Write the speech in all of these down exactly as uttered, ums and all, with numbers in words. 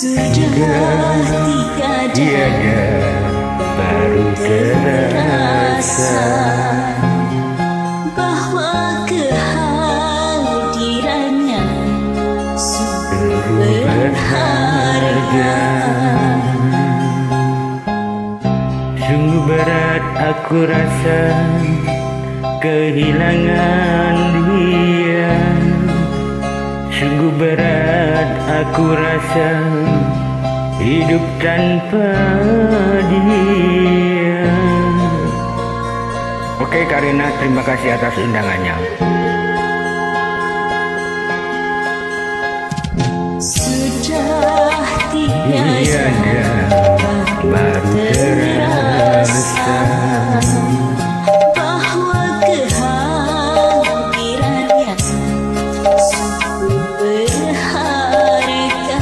Sudah tiada baru terasa bahwa kehadirannya sungguh berharga. Sungguh berat aku rasa kehilangan dia. Sungguh berat aku rasa hidup tanpa dia. Oke Karina, terima kasih atas undangannya. Sudah tiada baru terasa bahwa kehadirannya sungguh berharga.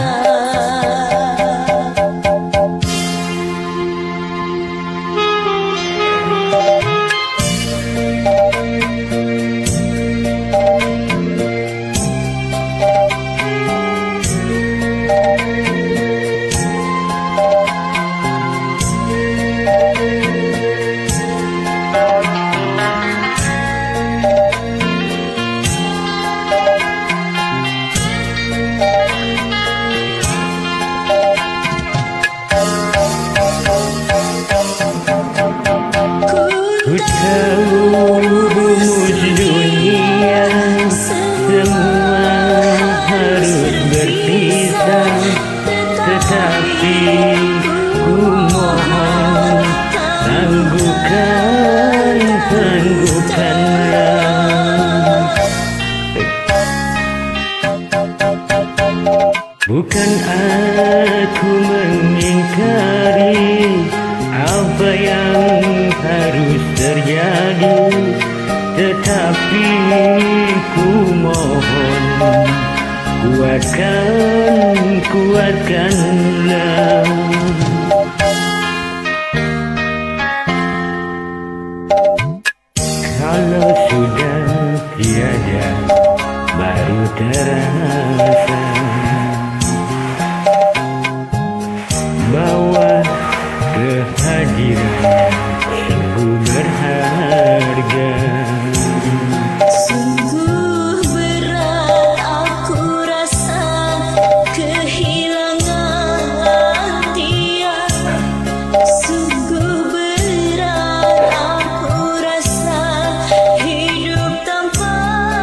Ku tahu rumus dunia semua harus berpisah, tetapi ku mohon tangguhkan, tangguhkanlah. Bukan aku mengingkari apa yang harus terjadi, tetapi ku mohon kuatkan, kuatkanlah. Kalau sudah tiada baru terasa bahwa kehadirannya sungguh berharga. Sungguh berat aku rasa kehilangan dia. Sungguh berat aku rasa hidup tanpa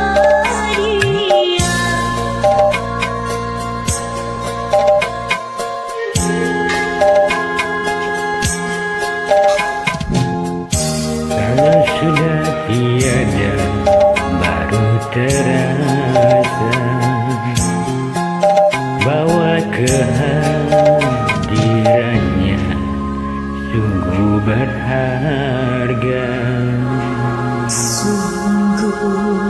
dia. Kalau sudah tiada baru terasa bahwa kehadirannya sungguh berharga. Sungguh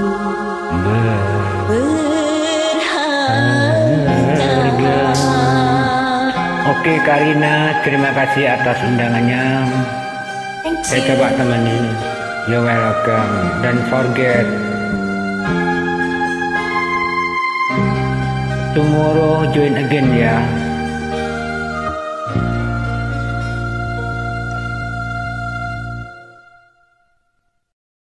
berharga. Oke Karina, terima kasih atas undangannya. Thank Saya you. coba temani. You're welcome. Don't forget, tomorrow join again ya.